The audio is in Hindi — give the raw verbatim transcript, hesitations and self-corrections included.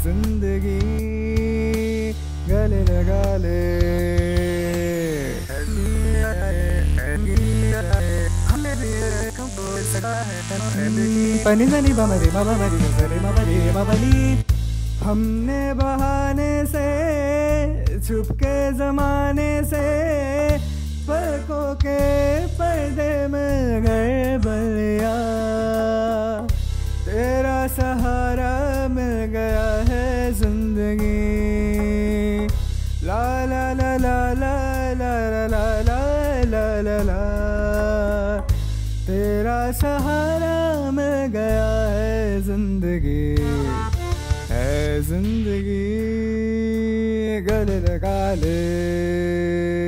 जिंदगी गले लगा ले। पनी सनी बमरी बमरी बमरी बमरी बमरी। हमने बहाने से छुपके जमाने से पलकों के पर्दे में गए बलिया। तेरा सहारा मिल गया है जिंदगी। ला ला ला ला ला ला ला ला ला ला ला। तेरा सहारा मिल गया है जिंदगी, है जिंदगी गले लगा ले।